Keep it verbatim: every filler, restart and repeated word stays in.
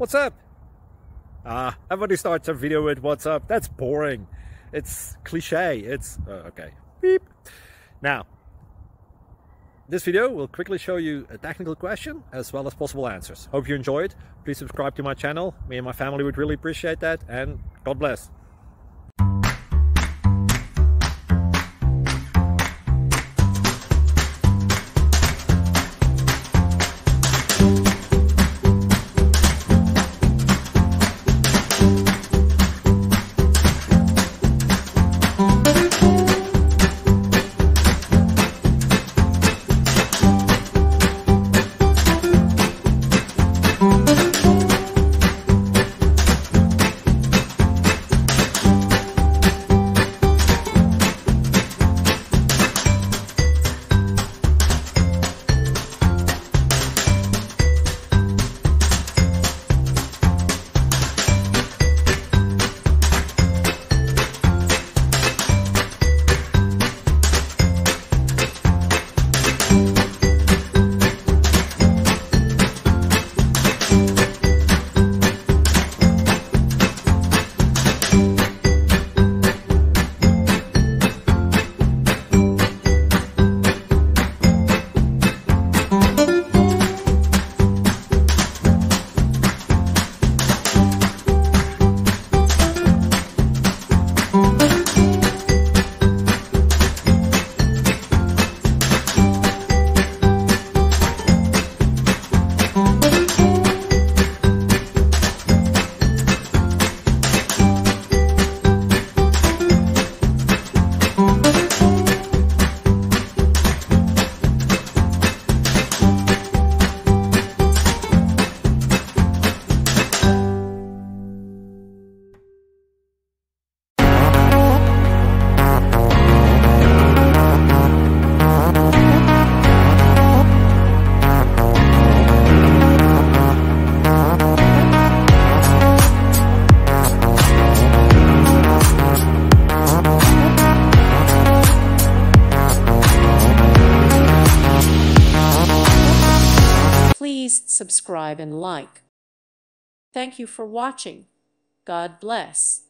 What's up? Ah, everybody starts a video with what's up. That's boring. It's cliche. It's uh, okay. Beep. Now, this video will quickly show you a technical question as well as possible answers. Hope you enjoyed. Please subscribe to my channel. Me and my family would really appreciate that, and God bless. Please subscribe and like. Thank you for watching. God bless.